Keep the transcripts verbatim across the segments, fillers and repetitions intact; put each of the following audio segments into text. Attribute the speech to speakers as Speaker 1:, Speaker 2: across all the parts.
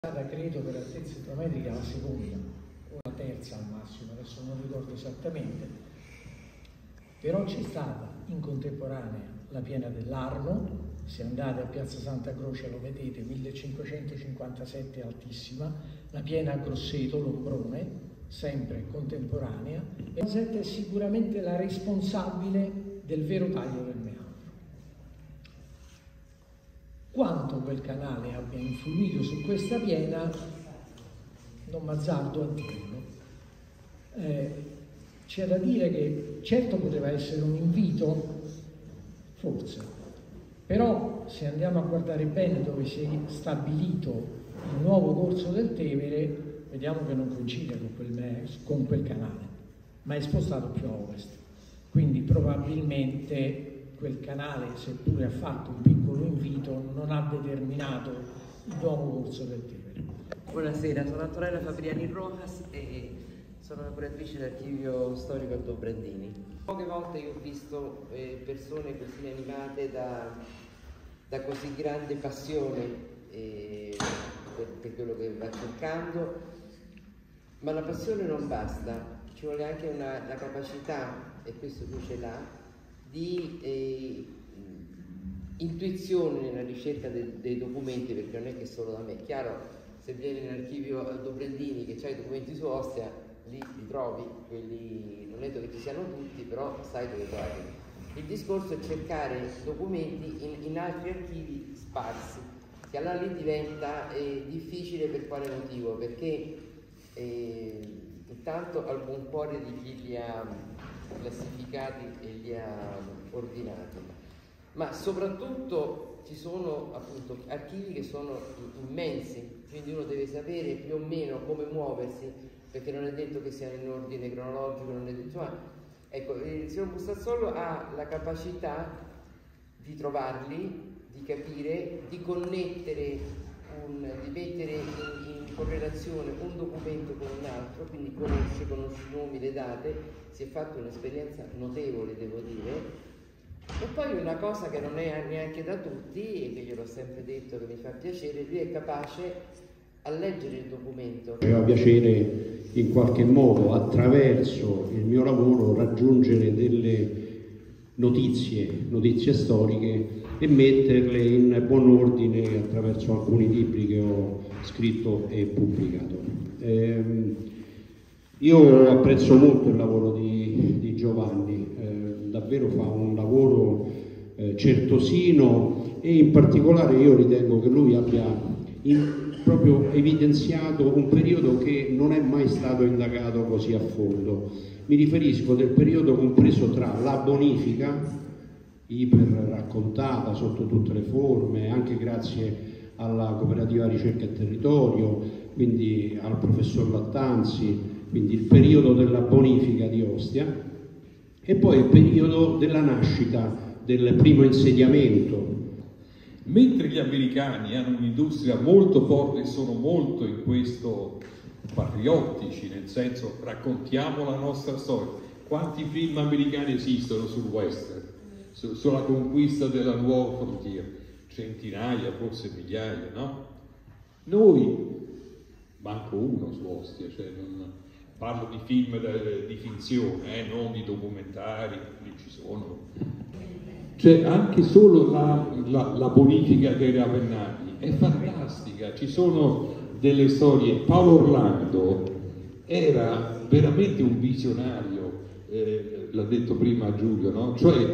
Speaker 1: Credo per altezza idrometrica la seconda o la terza al massimo, adesso non ricordo esattamente, però c'è stata in contemporanea la piena dell'Arno. Se andate a Piazza Santa Croce lo vedete, millecinquecentocinquantasette altissima, la piena a Grosseto, Lombrone, sempre contemporanea, e Rosetta è sicuramente la responsabile del vero taglio del meandro. Quanto quel canale abbia influito su questa piena non m'azzardo a dirlo. Eh, c'è da dire che certo poteva essere un invito, forse, però se andiamo a guardare bene dove si è stabilito il nuovo corso del Tevere, vediamo che non coincide con quel, con quel canale, ma è spostato più a ovest. Quindi probabilmente quel canale, seppure ha fatto un piccolo invito, non ha determinato il nuovo corso del Tevere.
Speaker 2: Buonasera, sono Antonella Fabriani Rojas e sono la curatrice dell'archivio storico Aldo Brandini. Poche volte io ho visto eh, persone così animate da, da così grande passione eh, per, per quello che va cercando, ma la passione non basta, ci vuole anche una, la capacità, e questo tu ce l'ha, di eh, intuizione nella ricerca de, dei documenti, perché non è che solo da me. È chiaro, se vieni nell'archivio Aldo Brandini che c'hai i documenti su Ostia, lì li trovi, quelli non è detto che ci siano tutti, però sai dove trovi. Il discorso è cercare documenti in, in altri archivi sparsi, che allora lì diventa eh, difficile. Per quale motivo? Perché eh, intanto al buon cuore di chi li ha classificati e li ha ordinati, ma soprattutto ci sono appunto archivi che sono immensi, quindi uno deve sapere più o meno come muoversi, perché non è detto che siano in ordine cronologico, non è detto, ma ecco, il signor Bustazzolo ha la capacità di trovarli, di capire, di connettere, un, di mettere in, in correlazione un documento con un altro, quindi conosce, conosce i nomi, le date. Si è fatto un'esperienza notevole, devo dire. E poi una cosa che non è neanche da tutti, e che gliel'ho sempre detto che mi fa piacere, lui è capace a leggere il documento.
Speaker 3: Mi fa piacere in qualche modo, attraverso il mio lavoro, raggiungere delle notizie, notizie storiche e metterle in buon ordine attraverso alcuni libri che ho scritto e pubblicato. Ehm, io apprezzo molto il lavoro di, di Giovanni, eh, davvero fa un lavoro eh, certosino, e in particolare io ritengo che lui abbia in, proprio evidenziato un periodo che non è mai stato indagato così a fondo. Mi riferisco del periodo compreso tra la bonifica, iper raccontata sotto tutte le forme, anche grazie alla cooperativa Ricerca e Territorio, quindi al professor Lattanzi, quindi il periodo della bonifica di Ostia, e poi il periodo della nascita, del primo insediamento.
Speaker 4: Mentre gli americani hanno un'industria molto forte e sono molto in questo patriottici, nel senso raccontiamo la nostra storia. Quanti film americani esistono sul western, su, sulla conquista della nuova frontiera? Centinaia, forse migliaia, no? Noi, manco uno su Ostia, cioè non, parlo di film de, di finzione, eh, non di documentari, lì ci sono. Cioè anche solo la, la, la bonifica dei Ravennati è fantastica, ci sono delle storie. Paolo Orlando era veramente un visionario, eh, l'ha detto prima Giulio, no? Cioè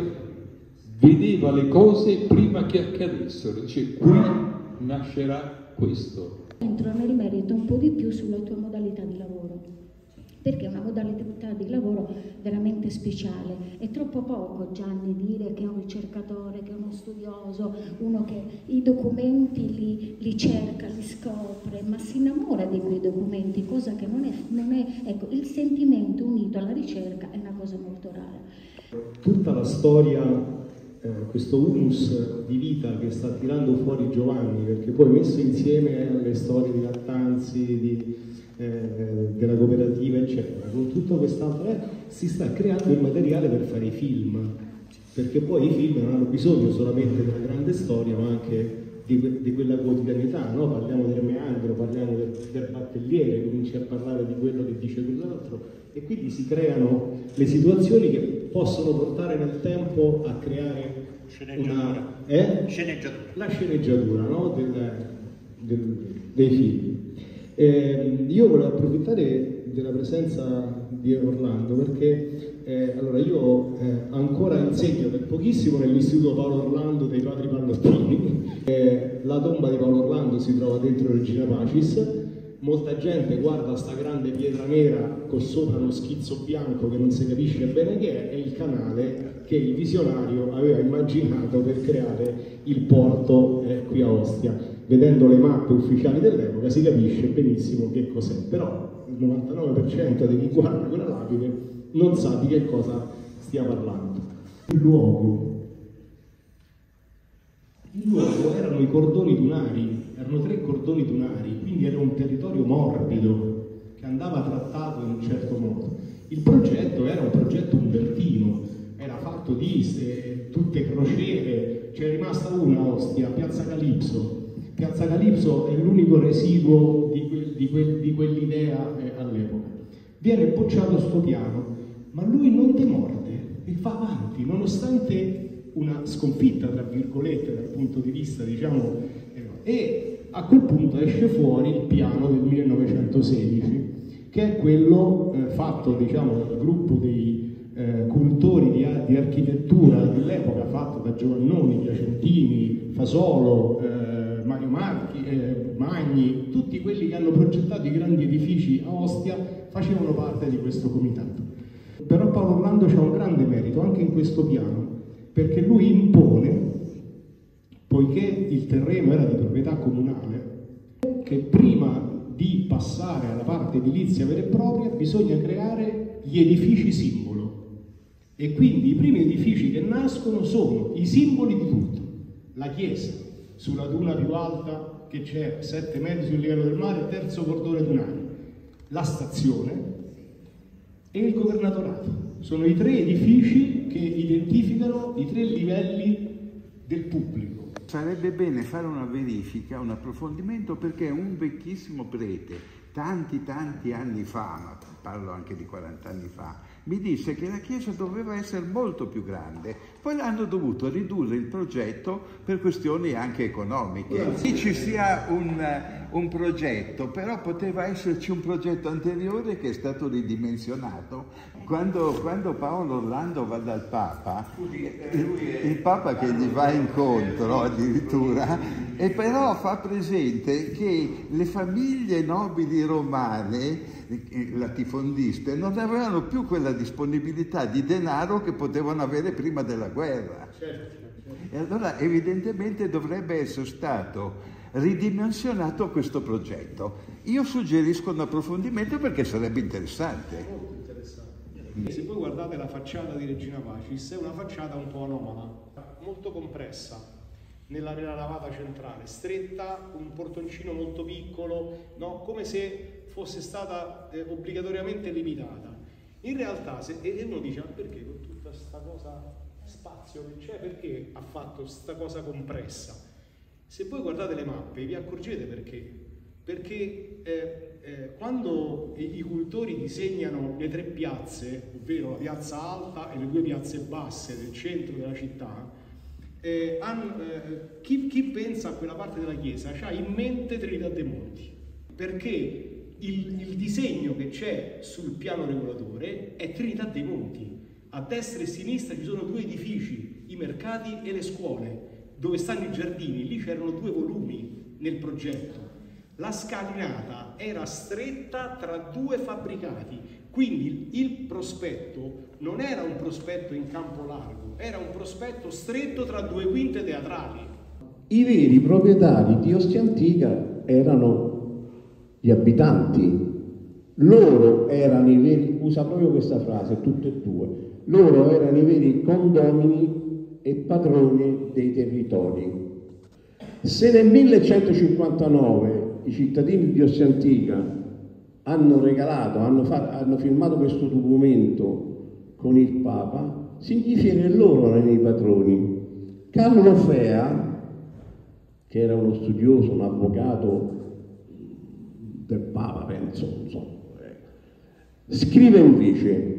Speaker 4: vedeva le cose prima che accadessero, dice qui nascerà questo.
Speaker 5: Entro nel merito un po' di più sulla tua modalità di lavoro, perché è una modalità di lavoro veramente speciale. È troppo poco, Gianni, dire che è un ricercatore, che è uno studioso, uno che i documenti li, li cerca, li scopre, ma si innamora di quei documenti, cosa che non è, non è, ecco, il sentimento unito alla ricerca è una cosa molto rara.
Speaker 6: Tutta la storia, eh, questo humus di vita che sta tirando fuori Giovanni, perché poi messo insieme alle storie di Lattanzi, di Eh, della cooperativa eccetera, con tutto quest'altro eh, si sta creando il materiale per fare i film, perché poi i film non hanno bisogno solamente della grande storia ma anche di, di quella quotidianità, no? Parliamo del meandro, parliamo del, del battelliere, cominci a parlare di quello che dice quell'altro, e quindi si creano le situazioni che possono portare nel tempo a creare una, eh?
Speaker 7: sceneggiatura.
Speaker 6: La sceneggiatura, no? del, del, dei film. Eh, io volevo approfittare della presenza di Orlando perché eh, allora io eh, ancora insegno per pochissimo nell'istituto Paolo Orlando dei padri pallottini. Eh, la tomba di Paolo Orlando si trova dentro Regina Pacis. Molta gente guarda sta grande pietra nera con sopra uno schizzo bianco che non si capisce bene che è, è il canale che il visionario aveva immaginato per creare il porto eh, qui a Ostia. Vedendo le mappe ufficiali dell'epoca si capisce benissimo che cos'è, però il novantanove per cento di chi guarda quella lapide non sa di che cosa stia parlando. Il luogo, il luogo erano i cordoni dunari, erano tre cordoni dunari, quindi era un territorio morbido che andava trattato in un certo modo. Il progetto era un progetto umbertino, era fatto di eh, tutte crociere, c'è rimasta una a Ostia, Piazza Calipso. Piazza Calipso è l'unico residuo di, que, di, que, di quell'idea eh, all'epoca. Viene bocciato sto piano, ma lui non demorde e va avanti, nonostante una sconfitta, tra virgolette, dal punto di vista, diciamo, eh, e a quel punto esce fuori il piano del millenovecentosedici, che è quello eh, fatto, diciamo, dal gruppo dei eh, cultori di, di architettura dell'epoca, fatto da Giovannoni, Piacentini, Fasolo, eh, Mario Marchi, eh, Magni, tutti quelli che hanno progettato i grandi edifici a Ostia facevano parte di questo comitato. Però Paolo Orlando c'ha un grande merito anche in questo piano, perché lui impone, poiché il terreno era di proprietà comunale, che prima di passare alla parte edilizia vera e propria bisogna creare gli edifici simbolo. E quindi i primi edifici che nascono sono i simboli di tutto. La chiesa, sulla duna più alta che c'è sette metri sul livello del mare, terzo cordone dunare, la stazione e il governatorato. Sono i tre edifici che identificano i tre livelli del pubblico.
Speaker 8: Sarebbe bene fare una verifica, un approfondimento, perché un vecchissimo prete, tanti tanti anni fa, ma parlo anche di quaranta anni fa, mi disse che la chiesa doveva essere molto più grande, poi hanno dovuto ridurre il progetto per questioni anche economiche. Sì, ci sia un, un progetto, però poteva esserci un progetto anteriore che è stato ridimensionato. Quando, quando Paolo Orlando va dal Papa, il, il Papa che gli va incontro addirittura, e però fa presente che le famiglie nobili romane, latifondiste, non avevano più quella disponibilità di denaro che potevano avere prima della guerra. E allora evidentemente dovrebbe essere stato ridimensionato questo progetto. Io suggerisco un approfondimento perché sarebbe interessante.
Speaker 6: Molto interessante. Se voi guardate la facciata di Regina Pacis, è una facciata un po' anomala, molto compressa. Nella, nella navata centrale, stretta, un portoncino molto piccolo, no? Come se fosse stata eh, obbligatoriamente limitata. In realtà, se, e uno dice, ma perché con tutta questa cosa, spazio che c'è, perché ha fatto questa cosa compressa? Se voi guardate le mappe vi accorgete perché. Perché eh, eh, quando i, i cultori disegnano le tre piazze, ovvero la piazza alta e le due piazze basse del centro della città, Eh, hanno, eh, chi, chi pensa a quella parte della chiesa ha in mente Trinità dei Monti, perché il, il disegno che c'è sul piano regolatore è Trinità dei Monti. A destra e a sinistra ci sono due edifici, i mercati e le scuole, dove stanno i giardini. Lì c'erano due volumi nel progetto. La scalinata era stretta tra due fabbricati, quindi il prospetto non era un prospetto in campo largo, era un prospetto stretto tra due quinte teatrali.
Speaker 9: I veri proprietari di Ostia Antica erano gli abitanti. Loro erano i veri, usa proprio questa frase, tutte e due, loro erano i veri condomini e padroni dei territori. Se nel millecentocinquantanove i cittadini di Ostia Antica hanno regalato, hanno, fatto, hanno firmato questo documento con il Papa, significa che loro erano i patroni. Carlo Fea che era uno studioso, un avvocato del Papa, penso, non so. Scrive invece: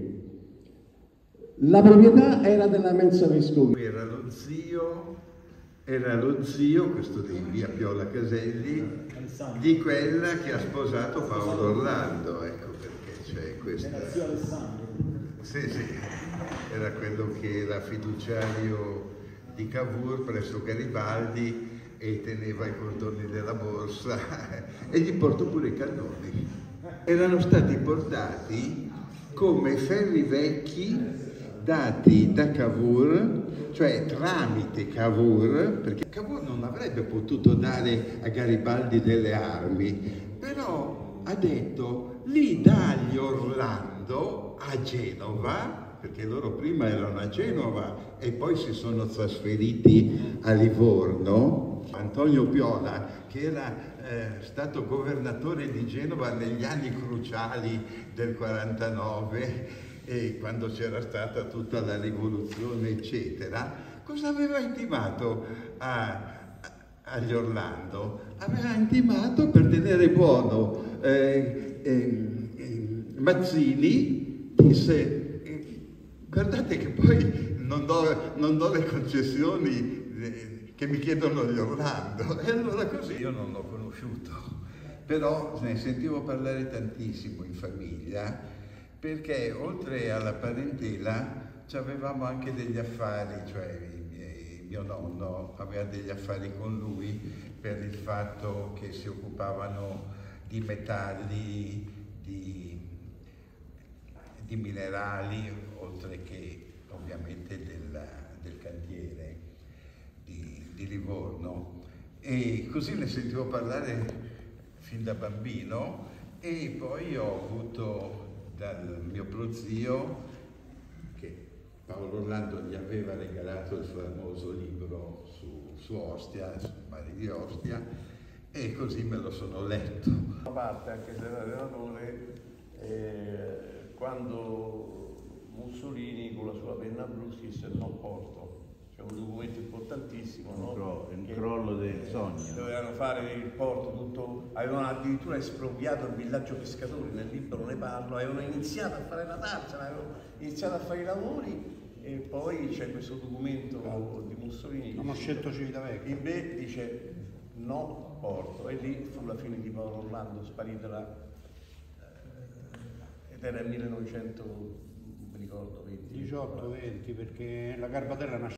Speaker 9: la proprietà era della mensa vescovile.
Speaker 8: Era lo zio, era lo zio, questo di via Piola Caselli, di quella che ha sposato Paolo Orlando, ecco perché c'è questa. Era zio Alessandro. Sì, sì, era quello che era fiduciario di Cavour presso Garibaldi e teneva i contorni della borsa e gli portò pure i cannoni. Erano stati portati come ferri vecchi dati da Cavour, cioè tramite Cavour, perché Cavour non avrebbe potuto dare a Garibaldi delle armi, però ha detto: lì dagli Orlando a Genova, perché loro prima erano a Genova e poi si sono trasferiti a Livorno. Antonio Piola, che era eh, stato governatore di Genova negli anni cruciali del quarantanove, e quando c'era stata tutta la rivoluzione eccetera, cosa aveva intimato a, a, agli Orlando? Aveva intimato, per tenere buono eh, eh, eh, Mazzini, disse: eh, guardate che poi non do, non do le concessioni eh, che mi chiedono gli Orlando. E allora così io non l'ho conosciuto, però ne sentivo parlare tantissimo in famiglia, perché oltre alla parentela avevamo anche degli affari, cioè i miei, mio nonno aveva degli affari con lui per il fatto che si occupavano di metalli, di, di minerali, oltre che ovviamente del, del cantiere di, di Livorno. E così ne sentivo parlare fin da bambino, e poi ho avuto dal mio prozio, che Paolo Orlando gli aveva regalato il famoso libro su, su Ostia, sul mare di Ostia, e così me lo sono letto.
Speaker 7: Una parte, anche se era relatore, eh, quando Mussolini con la sua penna blu scrisse il non porto. C'è un documento importantissimo, no?
Speaker 8: Cro il crollo del sogno.
Speaker 7: Dovevano fare il porto, tutto, avevano addirittura espropriato il villaggio pescatori, nel libro ne parlo, avevano iniziato a fare la tarzana, avevano iniziato a fare i lavori, e poi c'è questo documento di Mussolini.
Speaker 10: Hanno scelto Civitavecchia.
Speaker 7: In B dice no porto, e lì fu la fine di Paolo Orlando, sparita la, eh, ed era il millenovecento, non mi ricordo, venti.
Speaker 10: diciotto venti, perché la Garbatella nasce